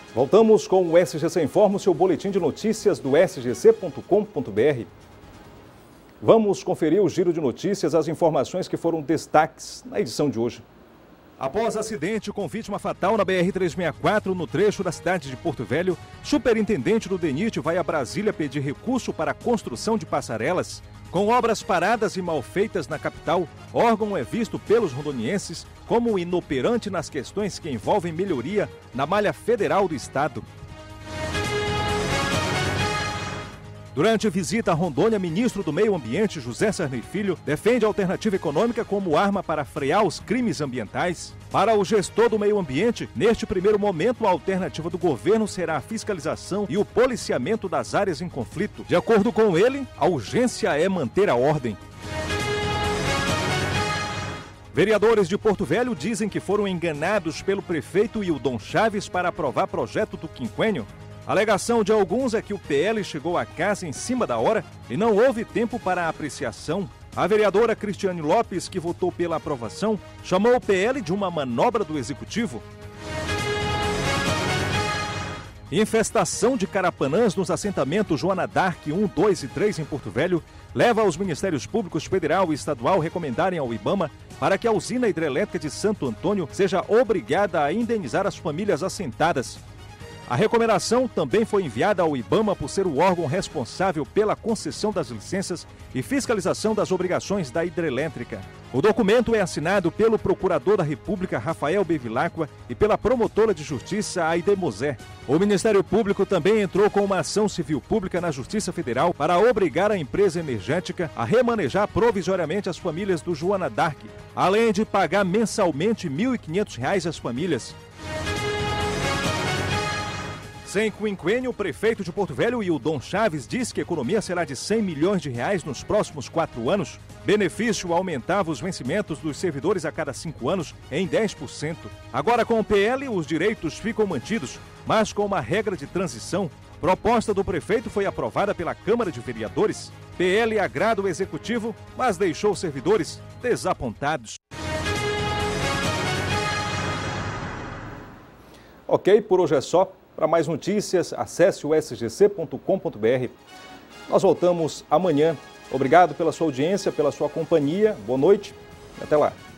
Voltamos com o SGC Informa, o seu boletim de notícias do sgc.com.br. Vamos conferir o giro de notícias, as informações que foram destaques na edição de hoje. Após acidente com vítima fatal na BR-364, no trecho da cidade de Porto Velho, superintendente do DENIT vai a Brasília pedir recurso para a construção de passarelas. Com obras paradas e mal feitas na capital, o órgão é visto pelos rondonienses como inoperante nas questões que envolvem melhoria na malha federal do estado. Durante visita a Rondônia, ministro do Meio Ambiente, José Sarney Filho, defende a alternativa econômica como arma para frear os crimes ambientais. Para o gestor do meio ambiente, neste primeiro momento, a alternativa do governo será a fiscalização e o policiamento das áreas em conflito. De acordo com ele, a urgência é manter a ordem. Vereadores de Porto Velho dizem que foram enganados pelo prefeito Hildon Chaves para aprovar projeto do quinquênio. A alegação de alguns é que o PL chegou à casa em cima da hora e não houve tempo para a apreciação. A vereadora Cristiane Lopes, que votou pela aprovação, chamou o PL de uma manobra do Executivo. Infestação de carapanãs nos assentamentos Joana d'Arc 1, 2 e 3 em Porto Velho leva os Ministérios Públicos Federal e Estadual recomendarem ao IBAMA para que a usina hidrelétrica de Santo Antônio seja obrigada a indenizar as famílias assentadas. A recomendação também foi enviada ao IBAMA por ser o órgão responsável pela concessão das licenças e fiscalização das obrigações da hidrelétrica. O documento é assinado pelo Procurador da República, Rafael Bevilacqua, e pela Promotora de Justiça, Aide Moser. O Ministério Público também entrou com uma ação civil pública na Justiça Federal para obrigar a empresa energética a remanejar provisoriamente as famílias do Joana d'Arc, além de pagar mensalmente R$ 1.500 às famílias. Sem quinquênio, o prefeito de Porto Velho, Hildon Chaves, diz que a economia será de R$ 100 milhões nos próximos 4 anos. Benefício aumentava os vencimentos dos servidores a cada 5 anos em 10%. Agora, com o PL, os direitos ficam mantidos, mas com uma regra de transição. Proposta do prefeito foi aprovada pela Câmara de Vereadores. PL agrada o Executivo, mas deixou os servidores desapontados. Ok, por hoje é só. Para mais notícias, acesse o sgc.com.br. Nós voltamos amanhã. Obrigado pela sua audiência, pela sua companhia. Boa noite e até lá.